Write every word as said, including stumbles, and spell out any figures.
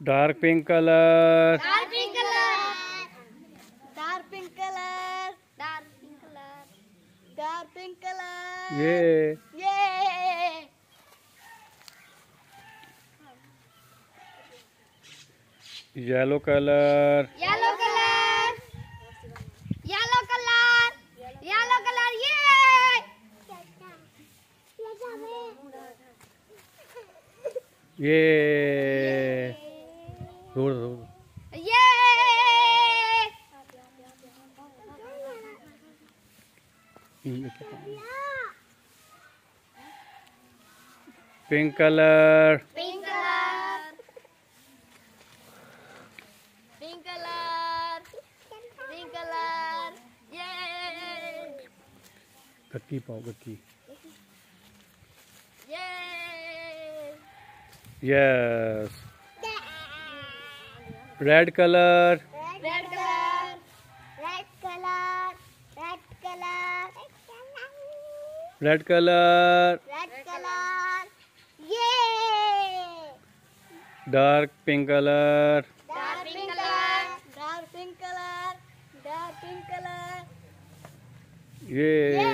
Dark pink color. Dark pink color. Dark pink color. Dark pink color. Dark pink color. Yeah. Yeah. Yellow color. Yellow color. Yellow color. Yellow color. Yeah. Yeah. Roll, roll. Yeah. Pink color. Pink color. Pink color. Pink color. Yeah. गक्की पाओ गक्की. Yeah. Yes. Red color. Red color. Red color. Red color. Red color. Red color. Yeah. Dark pink color. Dark pink color. Dark pink color. Dark pink color. Yeah.